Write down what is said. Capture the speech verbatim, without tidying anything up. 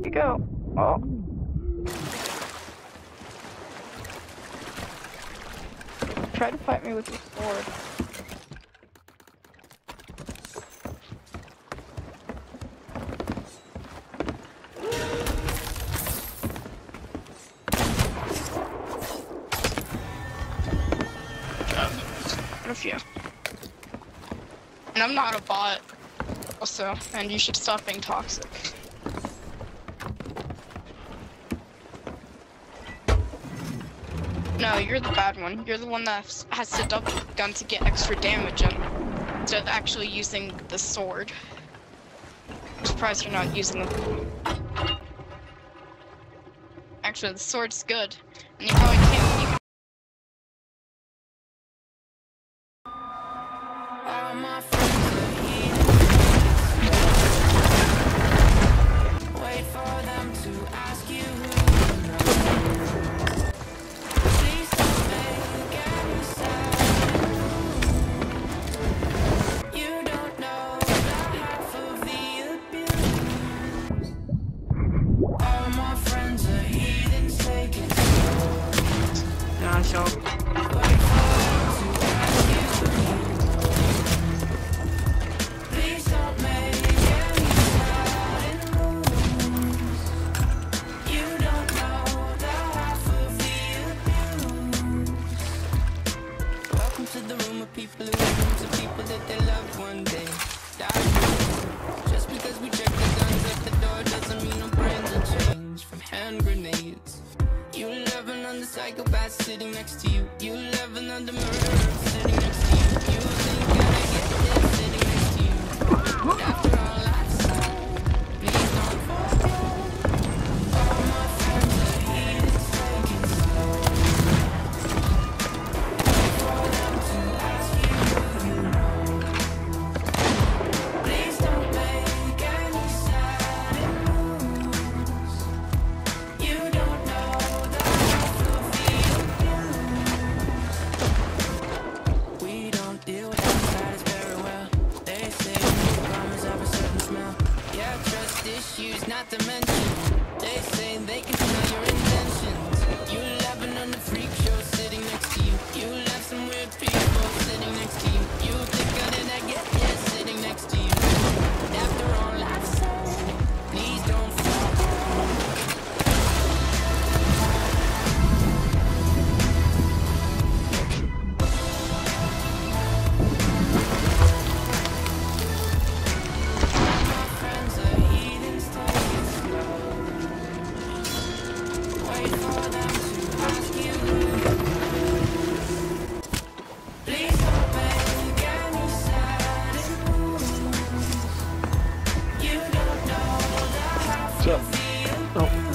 you go. Oh. Try to fight me with your sword. What if you? And I'm not a bot, also, and you should stop being toxic. No, you're the bad one. You're the one that has to double gun to get extra damage in, instead of actually using the sword. I'm surprised you're not using the... Actually, the sword's good, and you probably can't... You can... All my friends are heathens. Wait for them to ask you who you know. Please don't make any sound. You don't know the half of the abuse. All my friends are heathens, take it slow. Nah, so... Wait for them to ask you who you know. Please don't make any sudden moves. You don't know the half of the abuse. Welcome to the room of people who dreams of people that they loved one day died. Just because we check the guns at the door doesn't mean our brains will change from hand grenades. You love another psychopath sitting next to you. You love another murderer sitting next to you. You think I'd get this sitting next to you. After all I've said, please don't forget. All my friends are heathens, take it slow. Wait for them to ask you who you know. Please don't make any sudden moves. You don't know the half of the abuse. We don't deal with outsiders very well. They say newcomers have a certain smell. Yeah, trust issues not to mention. They say they can smell your intentions. You laughing on the freak show sitting next to you. You left some weird people sitting next to you. You think I didn't get this sitting next to you. After all I've said, please don't fall. My friends are heathens, take it slow. Wait for them to ask you who you know. Please don't make any sudden moves. You don't know the half of the abuse.